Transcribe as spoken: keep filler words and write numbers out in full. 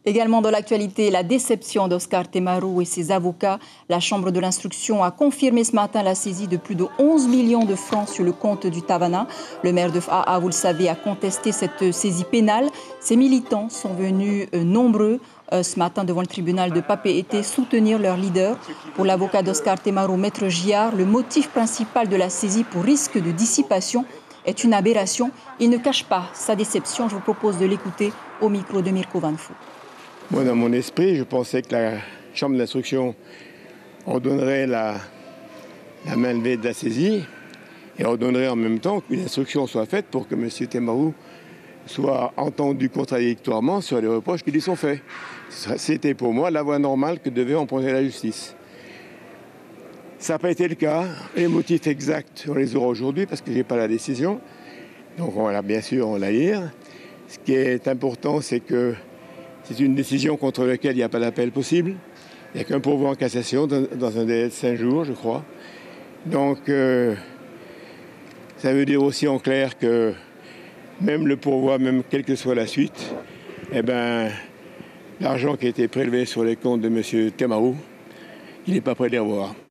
Également dans l'actualité, la déception d'Oscar Temaru et ses avocats. La Chambre de l'instruction a confirmé ce matin la saisie de plus de onze millions de francs sur le compte du Tavana. Le maire de Faa, vous le savez, a contesté cette saisie pénale. Ses militants sont venus euh, nombreux euh, ce matin devant le tribunal de Papeete soutenir leur leader. Pour l'avocat d'Oscar Temaru, Maître Giard, le motif principal de la saisie pour risque de dissipation est une aberration. Il ne cache pas sa déception. Je vous propose de l'écouter au micro de Mirko Van Fou. Moi, dans mon esprit, je pensais que la Chambre d'instruction ordonnerait la, la main levée de la saisie et ordonnerait en même temps qu'une instruction soit faite pour que M. Temaru soit entendu contradictoirement sur les reproches qui lui sont faits. C'était pour moi la voie normale que devait emprunter la justice. Ça n'a pas été le cas. Les motifs exacts, on les aura aujourd'hui parce que je n'ai pas la décision. Donc on va bien sûr en la lire. Ce qui est important, c'est que c'est une décision contre laquelle il n'y a pas d'appel possible. Il n'y a qu'un pourvoi en cassation dans, dans un délai de cinq jours, je crois. Donc, euh, ça veut dire aussi en clair que même le pourvoi, même quelle que soit la suite, eh ben, l'argent qui a été prélevé sur les comptes de M. Temaru, il n'est pas prêt de les revoir.